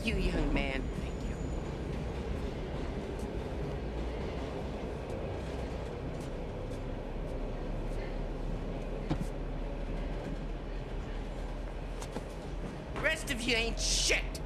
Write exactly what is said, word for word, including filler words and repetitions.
you, young man. Thank you. The rest of you ain't shit.